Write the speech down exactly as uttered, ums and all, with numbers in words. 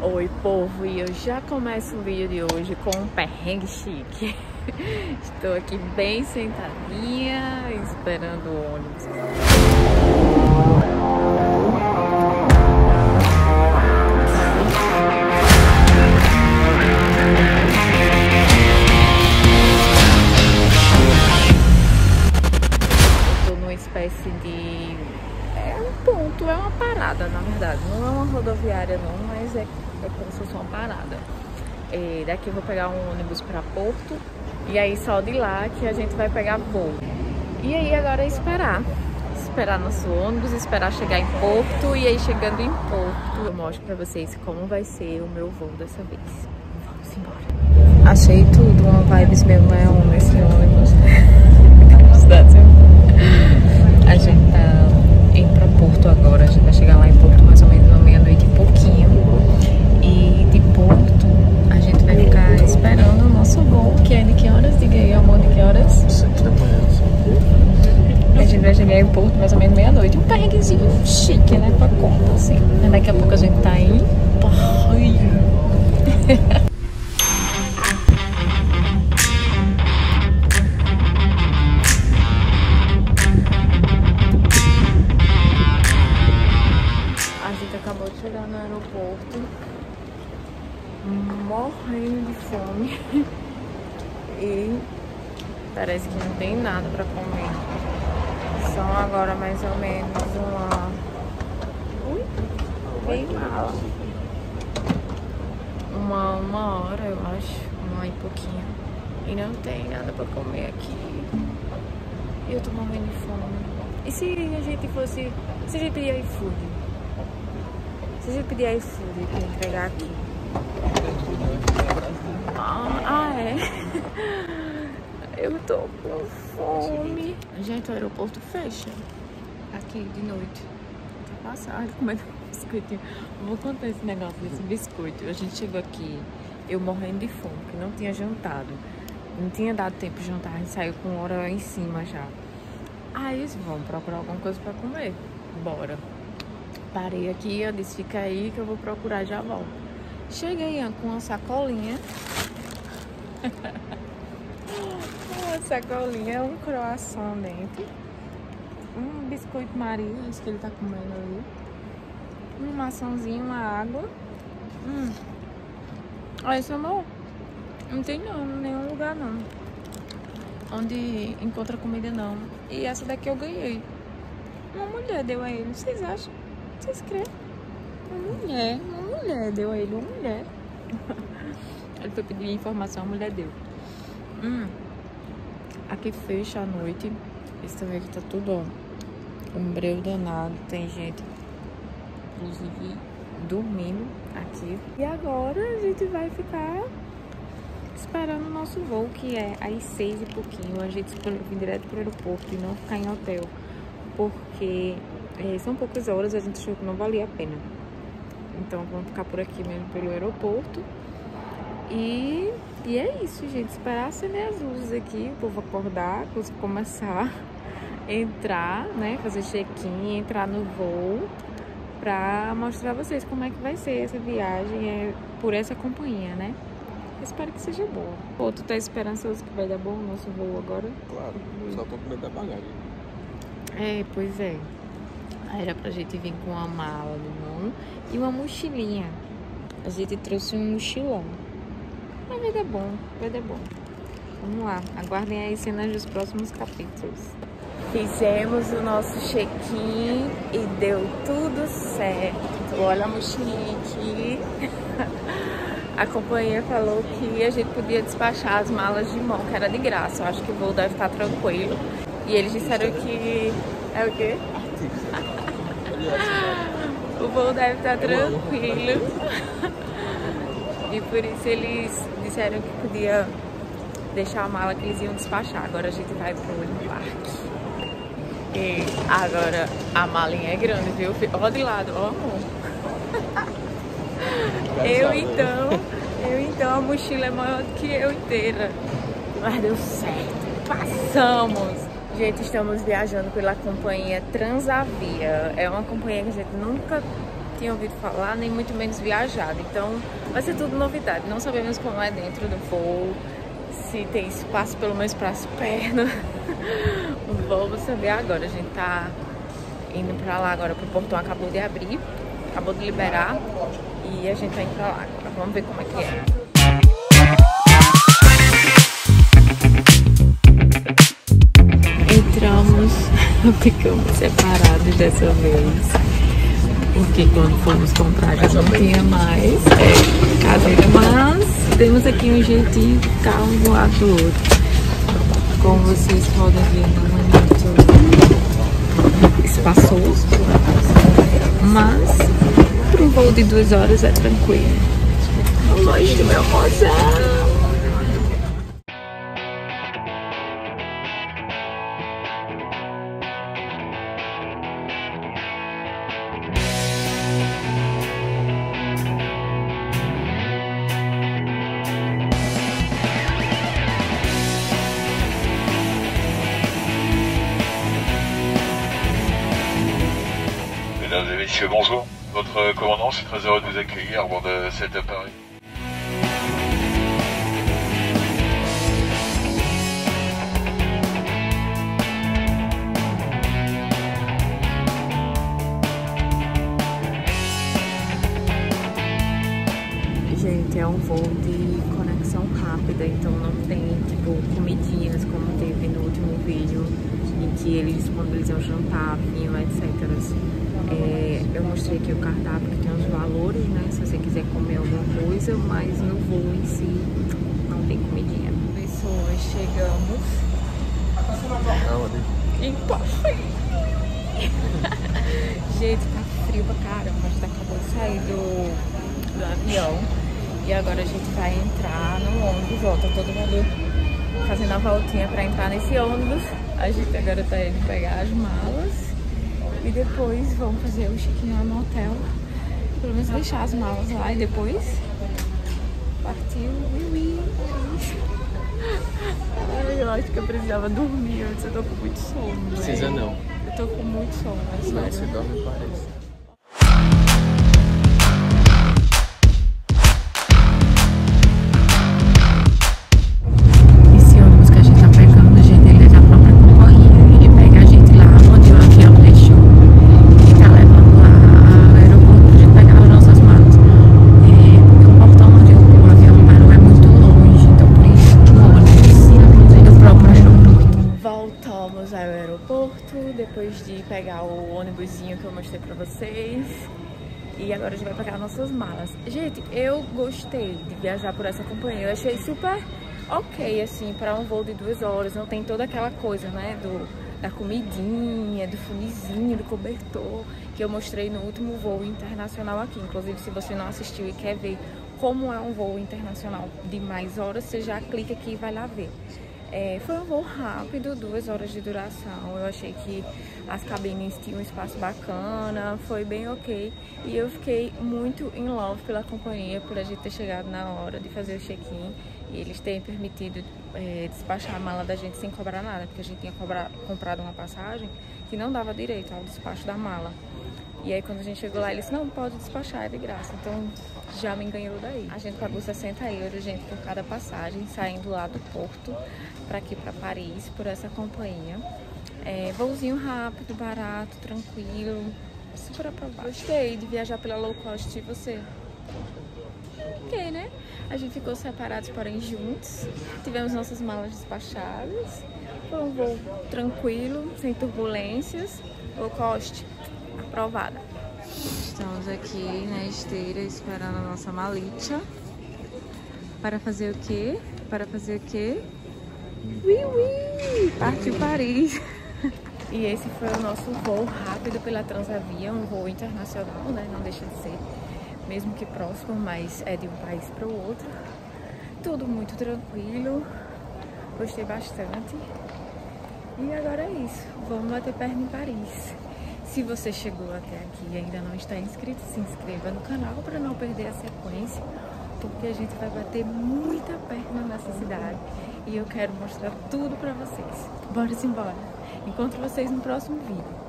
Oi povo, e eu já começo o vídeo de hoje com um perrengue chique. Estou aqui bem sentadinha, esperando o ônibus. Eu tô numa espécie de... é um ponto, é uma parada na verdade. Não é uma rodoviária não, mas é, é como se fosse uma parada. E daqui eu vou pegar um ônibus para Porto. E aí só de lá que a gente vai pegar voo. E aí agora é esperar. Esperar nosso ônibus, esperar chegar em Porto. E aí chegando em Porto, eu mostro pra vocês como vai ser o meu voo dessa vez. Vamos embora. Achei tudo, uma vibes meio leão nesse ônibus. A gente tá indo pra Porto agora. A gente vai chegar lá em Porto mais ou menos uma meia-noite e pouquinho. E de Porto a gente vai ficar esperando o nosso voo, que é de que horas? Diga aí, amor, de que horas? sete da manhã. A gente vai chegar em Porto mais ou menos meia-noite. Um perrenguezinho chique, né? Pra conta, assim. E daqui a pouco a gente tá em Bahia. A gente acabou de chegar no aeroporto, morrendo de fome. E parece que não tem nada pra comer. São agora mais ou menos uma... Ui, bem mala. Uma, uma hora, eu acho. Uma e pouquinho. E não tem nada pra comer aqui. E eu tô morrendo de fome. E se a gente fosse... Se a gente pedir iFood? Se a gente pedir iFood pra entregar aqui? Ah, ah é? Eu tô com fome. Gente, o aeroporto fecha aqui de noite. Tá passado comendo biscoitinho. Vou contar esse negócio desse biscoito. A gente chegou aqui, eu morrendo de fome, porque não tinha jantado. Não tinha dado tempo de jantar, a gente saiu com hora em cima já. Aí eles vão procurar alguma coisa pra comer. Bora. Parei aqui, eu disse, fica aí que eu vou procurar e já volto. Cheguei com uma sacolinha. Uma sacolinha, um croissant dentro. Um biscoito Maria, isso que ele tá comendo ali. Um maçãzinho, uma água. Hum. Olha isso, amor. Não tem não, nenhum lugar não. Onde encontra comida não. E essa daqui eu ganhei. Uma mulher deu a ele, vocês acham? Vocês creem? Uma mulher, uma mulher deu a ele, uma mulher. Ele foi pedir informação, a mulher deu. Hum. Aqui fecha à noite. Esse também aqui tá tudo, ó, um breu danado. Tem gente, inclusive, dormindo aqui. E agora a gente vai ficar esperando o nosso voo, que é às seis e pouquinho. A gente escolheu vir direto pro aeroporto e não ficar em hotel, porque é, são poucas horas, a gente achou que não valia a pena. Então vamos ficar por aqui mesmo pelo aeroporto. E, e é isso, gente. Esperar acender as luzes aqui, o povo acordar, começar a entrar, né? Fazer check-in, entrar no voo, pra mostrar a vocês como é que vai ser essa viagem é, por essa companhia, né? Espero que seja boa. Pô, tu tá esperançoso que vai dar bom o nosso voo agora? Claro, só tô com medo da bagagem. É, pois é. Aí era pra gente vir com uma mala no mão e uma mochilinha. A gente trouxe um mochilão. Mas vai dar bom, vai dar bom. Vamos lá, aguardem aí cenas dos próximos capítulos. Fizemos o nosso check-in e deu tudo certo. Olha a mochilinha aqui. A companhia falou que a gente podia despachar as malas de mão, que era de graça. Eu acho que o voo deve estar tranquilo. E eles disseram que... É o quê? O voo deve estar tranquilo. E por isso eles disseram que podia deixar a mala que eles iam despachar. Agora a gente vai pro embarque. E agora a malinha é grande, viu? Ó de lado, ó amor. Eu então, eu então, a mochila é maior do que eu inteira. Mas deu certo, passamos. Gente, estamos viajando pela companhia Transavia. É uma companhia que a gente nunca tinha ouvido falar, nem muito menos viajado. Então vai ser tudo novidade. Não sabemos como é dentro do voo, se tem espaço pelo menos para as pernas. Vamos saber agora. A gente tá indo pra lá agora, pro portão acabou de abrir, acabou de liberar e a gente tá indo pra lá agora. Vamos ver como é que é. Entramos, ficamos separados dessa vez, porque quando fomos comprar já não tinha mais é, cadeira, mas temos aqui um jeitinho de ficar um do lado do outro. Como vocês podem ver, não é muito espaçoso, mas para um voo de duas horas é tranquilo. Longe do meu mozão. Mesdames et messieurs, bonjour. Votre commandant, je suis très heureux de vous accueillir à bord de cet appareil. Gente, é um voo de conexão rápida, então não tem tipo comidinhas como teve no último vídeo em que eles disponibilizam jantar, vinho, etcétera. É, eu mostrei aqui o cardápio que tem os valores, né? Se você quiser comer alguma coisa, mas no voo em si não tem comidinha. Pessoas, chegamos. Em Paris. Gente, tá frio pra caramba. A gente acabou de sair do, do avião e agora a gente vai entrar no ônibus. Volta todo mundo fazendo a voltinha pra entrar nesse ônibus. A gente agora tá indo pegar as malas. E depois vamos fazer o check-in lá no hotel. Pelo menos deixar as malas lá e depois partiu. Ui, ui. Ai, eu acho que eu precisava dormir antes. Eu tô com muito sono. Precisa véio. não. Eu tô com muito sono, é Não, sério. se dorme parece. Voltamos ao aeroporto depois de pegar o ônibusinho que eu mostrei pra vocês. E agora a gente vai pegar nossas malas. Gente, eu gostei de viajar por essa companhia. Eu achei super ok, assim, para um voo de duas horas. Não tem toda aquela coisa, né, do, da comidinha, do funezinho, do cobertor, que eu mostrei no último voo internacional aqui. Inclusive, se você não assistiu e quer ver como é um voo internacional de mais horas, você já clica aqui e vai lá ver. É, foi um voo rápido, duas horas de duração. Eu achei que as cabines tinham um espaço bacana, foi bem ok. E eu fiquei muito in love pela companhia, por a gente ter chegado na hora de fazer o check-in. E eles terem permitido é, despachar a mala da gente sem cobrar nada, porque a gente tinha cobrar, comprado uma passagem que não dava direito ao despacho da mala. E aí quando a gente chegou lá, eles não pode despachar, é de graça. Então já me ganhou daí. A gente pagou sessenta euros, gente, por cada passagem, saindo lá do Porto para aqui para Paris, por essa companhia. É, voozinho rápido, barato, tranquilo, super aprovado. Gostei de viajar pela low cost. E você? Ok, né? A gente ficou separados, porém juntos. Tivemos nossas malas despachadas. Foi um voo tranquilo, sem turbulências. Low cost, aprovada. Estamos aqui na esteira esperando a nossa malita. Para fazer o quê? Para fazer o quê? Ui, ui! Partiu Paris! E esse foi o nosso voo rápido pela Transavia, um voo internacional, né? Não deixa de ser, mesmo que próximo, mas é de um país para o outro. Tudo muito tranquilo, gostei bastante. E agora é isso, vamos bater perna em Paris. Se você chegou até aqui e ainda não está inscrito, se inscreva no canal para não perder a sequência, porque a gente vai bater muita perna nessa cidade e eu quero mostrar tudo para vocês. Bora embora! Encontro vocês no próximo vídeo.